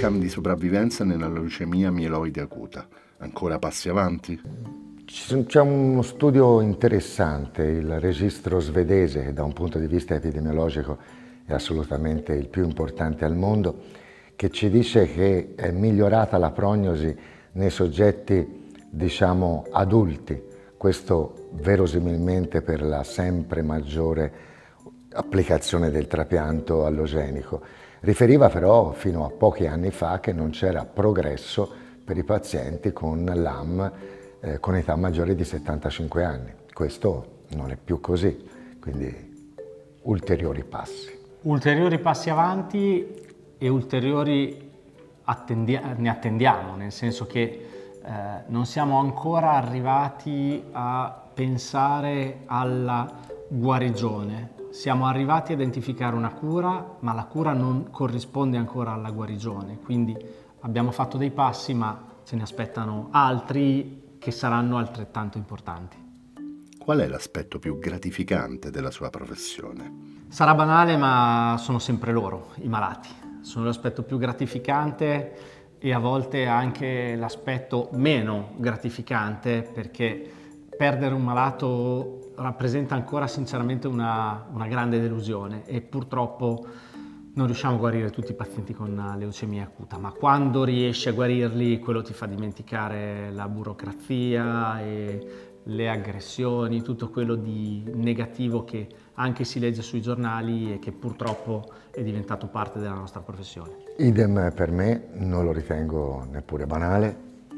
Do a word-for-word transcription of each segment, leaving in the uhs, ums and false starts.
outcome di sopravvivenza nella leucemia mieloide acuta. Ancora passi avanti? C'è uno studio interessante, il registro svedese, che da un punto di vista epidemiologico è assolutamente il più importante al mondo, che ci dice che è migliorata la prognosi nei soggetti, diciamo, adulti. Questo verosimilmente per la sempre maggiore applicazione del trapianto allogenico. Riferiva però fino a pochi anni fa che non c'era progresso per i pazienti con l'A M eh, con età maggiore di settantacinque anni. Questo non è più così, quindi ulteriori passi. Ulteriori passi avanti e ulteriori attendi- ne attendiamo, nel senso che eh, non siamo ancora arrivati a pensare alla guarigione. Siamo arrivati a identificare una cura, ma la cura non corrisponde ancora alla guarigione, quindi abbiamo fatto dei passi, ma ce ne aspettano altri che saranno altrettanto importanti. Qual è l'aspetto più gratificante della sua professione? Sarà banale, ma sono sempre loro, i malati. Sono l'aspetto più gratificante e a volte anche l'aspetto meno gratificante, perché perdere un malato rappresenta ancora sinceramente una, una grande delusione e purtroppo non riusciamo a guarire tutti i pazienti con leucemia acuta, ma quando riesci a guarirli quello ti fa dimenticare la burocrazia e le aggressioni, tutto quello di negativo che anche si legge sui giornali e che purtroppo è diventato parte della nostra professione. Idem per me, non lo ritengo neppure banale.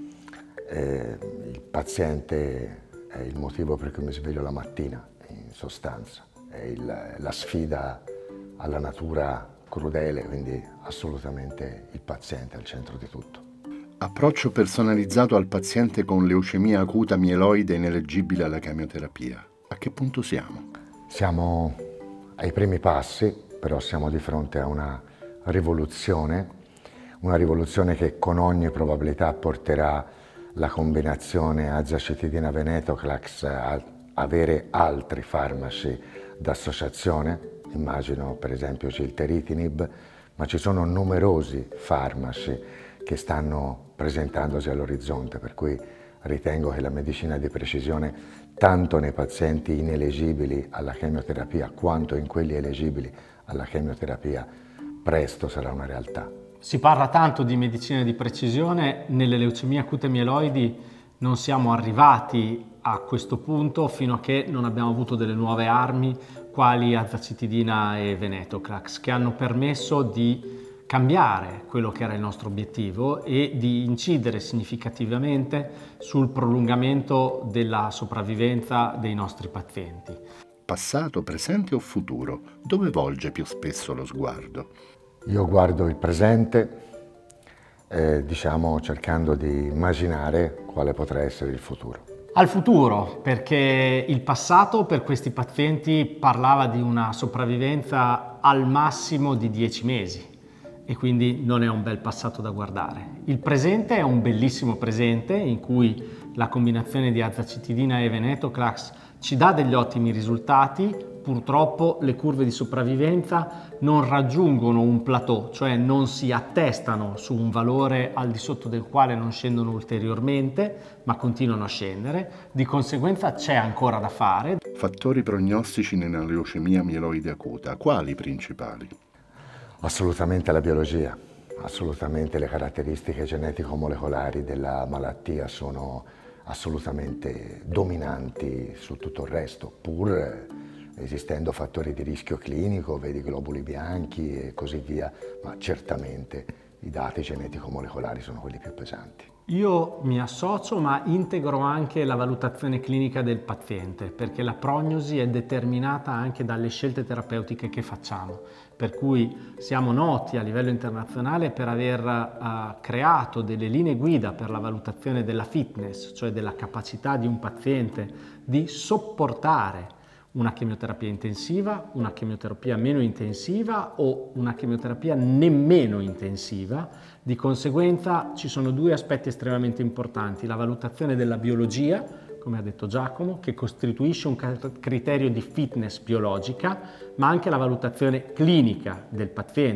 Eh, il paziente è il motivo per cui mi sveglio la mattina, in sostanza. È il, la sfida alla natura crudele, quindi assolutamente il paziente al centro di tutto. Approccio personalizzato al paziente con leucemia acuta mieloide ineleggibile alla chemioterapia. A che punto siamo? Siamo ai primi passi, però siamo di fronte a una rivoluzione, una rivoluzione che con ogni probabilità porterà la combinazione azacitidina-venetoclax a avere altri farmaci d'associazione, immagino per esempio gilteritinib, ma ci sono numerosi farmaci che stanno presentandosi all'orizzonte, per cui ritengo che la medicina di precisione, tanto nei pazienti ineleggibili alla chemioterapia quanto in quelli elegibili alla chemioterapia, presto sarà una realtà. Si parla tanto di medicina di precisione, nelle leucemie acute mieloidi non siamo arrivati a questo punto fino a che non abbiamo avuto delle nuove armi quali azacitidina e venetoclax, che hanno permesso di cambiare quello che era il nostro obiettivo e di incidere significativamente sul prolungamento della sopravvivenza dei nostri pazienti. Passato, presente o futuro? Dove volge più spesso lo sguardo? Io guardo il presente, eh, diciamo cercando di immaginare quale potrà essere il futuro. Al futuro, perché il passato per questi pazienti parlava di una sopravvivenza al massimo di dieci mesi e quindi non è un bel passato da guardare. Il presente è un bellissimo presente in cui la combinazione di azacitidina e venetoclax ci dà degli ottimi risultati. Purtroppo le curve di sopravvivenza non raggiungono un plateau, cioè non si attestano su un valore al di sotto del quale non scendono ulteriormente, ma continuano a scendere. Di conseguenza c'è ancora da fare. Fattori prognostici nella leucemia mieloide acuta, quali principali? Assolutamente la biologia, assolutamente le caratteristiche genetico-molecolari della malattia sono assolutamente dominanti su tutto il resto, pur esistendo fattori di rischio clinico, vedi globuli bianchi e così via, ma certamente i dati genetico-molecolari sono quelli più pesanti. Io mi associo, ma integro anche la valutazione clinica del paziente, perché la prognosi è determinata anche dalle scelte terapeutiche che facciamo, per cui siamo noti a livello internazionale per aver uh, creato delle linee guida per la valutazione della fitness, cioè della capacità di un paziente di sopportare una chemioterapia intensiva, una chemioterapia meno intensiva o una chemioterapia nemmeno intensiva. Di conseguenza ci sono due aspetti estremamente importanti: la valutazione della biologia, come ha detto Giacomo, che costituisce un criterio di fitness biologica, ma anche la valutazione clinica del paziente.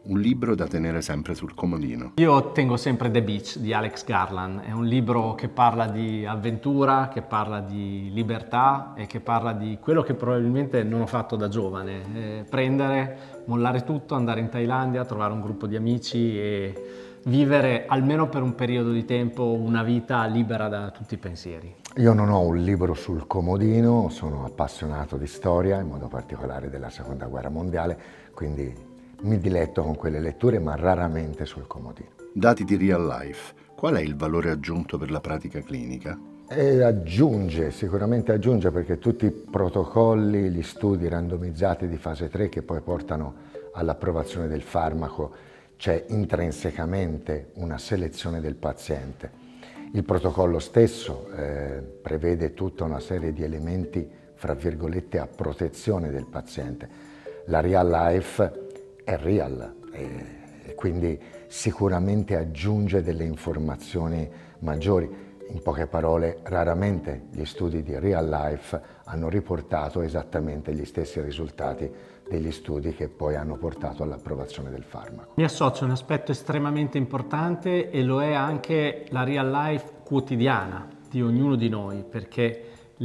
un libro da tenere sempre sul comodino. Io tengo sempre The Beach di Alex Garland, è un libro che parla di avventura, che parla di libertà e che parla di quello che probabilmente non ho fatto da giovane, eh, prendere, mollare tutto, andare in Thailandia, trovare un gruppo di amici e vivere almeno per un periodo di tempo una vita libera da tutti i pensieri. Io non ho un libro sul comodino, sono appassionato di storia, in modo particolare della Seconda Guerra Mondiale, quindi mi diletto con quelle letture, ma raramente sul comodino. Dati di real life, qual è il valore aggiunto per la pratica clinica? E aggiunge, sicuramente aggiunge, perché tutti i protocolli, gli studi randomizzati di fase tre che poi portano all'approvazione del farmaco, c'è intrinsecamente una selezione del paziente. Il protocollo stesso eh, prevede tutta una serie di elementi, fra virgolette, a protezione del paziente. La real life è real e, e quindi sicuramente aggiunge delle informazioni maggiori. In poche parole, raramente gli studi di real life hanno riportato esattamente gli stessi risultati degli studi che poi hanno portato all'approvazione del farmaco. Mi associo a un aspetto estremamente importante e lo è anche la real life quotidiana di ognuno di noi, perché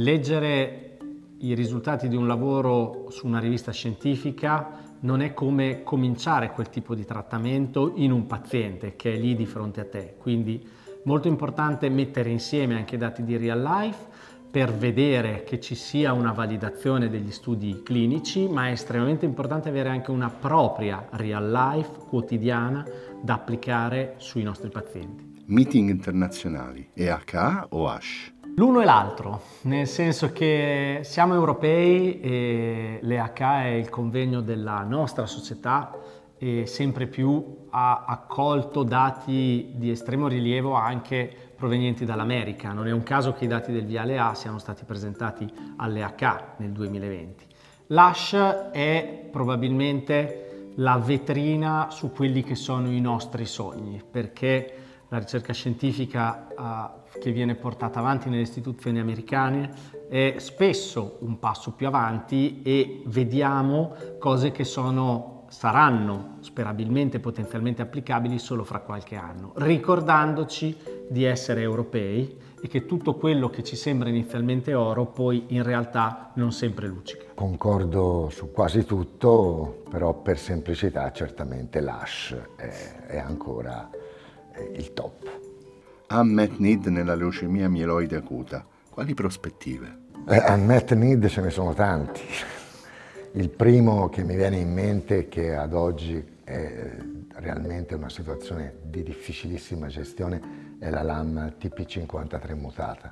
leggere i risultati di un lavoro su una rivista scientifica non è come cominciare quel tipo di trattamento in un paziente che è lì di fronte a te. Quindi molto importante mettere insieme anche dati di real life per vedere che ci sia una validazione degli studi clinici, ma è estremamente importante avere anche una propria real life quotidiana da applicare sui nostri pazienti. Meeting internazionali, E H A o A S H? L'uno e l'altro, nel senso che siamo europei e l'E H A è il convegno della nostra società e sempre più ha accolto dati di estremo rilievo anche provenienti dall'America. Non è un caso che i dati del V L A siano stati presentati all'E H A nel duemilaventi. L'A S H è probabilmente la vetrina su quelli che sono i nostri sogni, perché la ricerca scientifica uh, che viene portata avanti nelle istituzioni americane è spesso un passo più avanti e vediamo cose che sono, saranno sperabilmente potenzialmente applicabili solo fra qualche anno, ricordandoci di essere europei e che tutto quello che ci sembra inizialmente oro poi in realtà non sempre luccica. Concordo su quasi tutto, però per semplicità certamente l'A S H è, è ancora il top. Unmet need nella leucemia mieloide acuta, quali prospettive? Eh, unmet need ce ne sono tanti. Il primo che mi viene in mente, che ad oggi è realmente una situazione di difficilissima gestione, è la L A M T P cinquantatré mutata.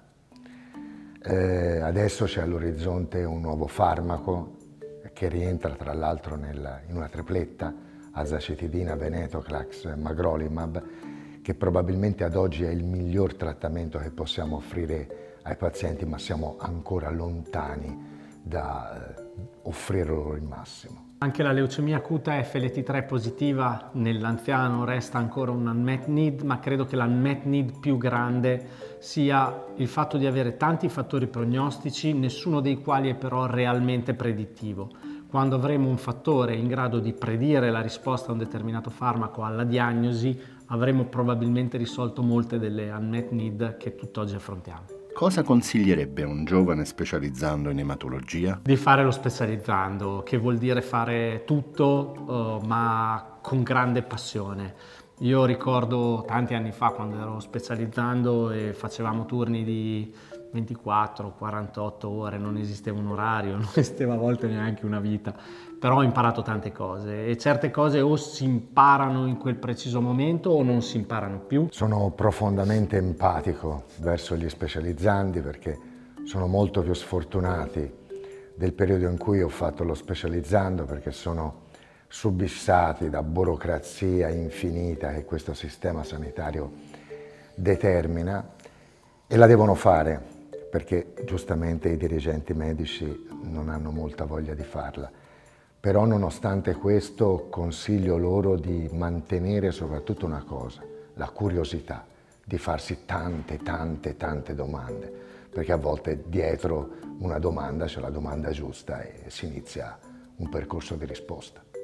Eh, adesso c'è all'orizzonte un nuovo farmaco che rientra tra l'altro in una tripletta, azacitidina, venetoclax, magrolimab, che probabilmente ad oggi è il miglior trattamento che possiamo offrire ai pazienti, ma siamo ancora lontani da eh, offrire loro il massimo. Anche la leucemia acuta F L T tre positiva nell'anziano resta ancora un unmet need, ma credo che l'unmet need più grande sia il fatto di avere tanti fattori prognostici, nessuno dei quali è però realmente predittivo. Quando avremo un fattore in grado di predire la risposta a un determinato farmaco alla diagnosi, avremo probabilmente risolto molte delle unmet need che tutt'oggi affrontiamo. Cosa consiglierebbe a un giovane specializzando in ematologia? Di fare lo specializzando, che vuol dire fare tutto, uh, ma con grande passione. Io ricordo tanti anni fa quando ero specializzando e facevamo turni di ventiquattro quarantotto ore, non esisteva un orario, non esisteva a volte neanche una vita, però ho imparato tante cose e certe cose o si imparano in quel preciso momento o non si imparano più. Sono profondamente empatico verso gli specializzandi perché sono molto più sfortunati del periodo in cui ho fatto lo specializzando, perché sono subissati da burocrazia infinita che questo sistema sanitario determina e la devono fare perché giustamente i dirigenti medici non hanno molta voglia di farla. Però nonostante questo consiglio loro di mantenere soprattutto una cosa, la curiosità, di farsi tante, tante, tante domande, perché a volte dietro una domanda c'è la domanda giusta e si inizia un percorso di risposta.